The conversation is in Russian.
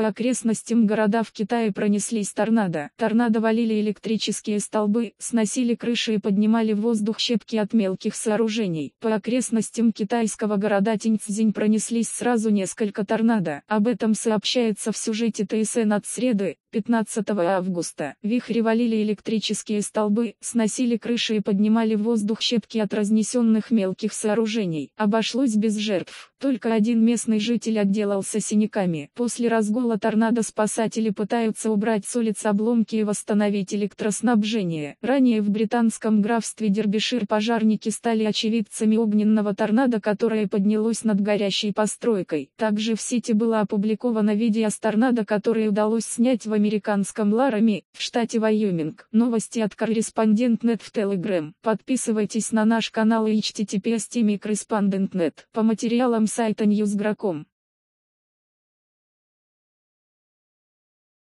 По окрестностям города в Китае пронеслись торнадо. Торнадо валили электрические столбы, сносили крыши и поднимали в воздух щепки от мелких сооружений. По окрестностям китайского города Тиньцзинь пронеслись сразу несколько торнадо. Об этом сообщается в сюжете ТСН от среды, 15 августа. Вихри валили электрические столбы, сносили крыши и поднимали в воздух щепки от разнесенных мелких сооружений. Обошлось без жертв. Только один местный житель отделался синяками. После разгула торнадо спасатели пытаются убрать с улиц обломки и восстановить электроснабжение. Ранее в британском графстве Дербишир пожарники стали очевидцами огненного торнадо, которое поднялось над горящей постройкой. Также в сети было опубликовано видео с торнадо, которое удалось снять в американском Ларами, в штате Вайоминг. Новости от Корреспондент.нет в Telegram. Подписывайтесь на наш канал и https://correspondent.net. По материалам сайта Newsgro.com.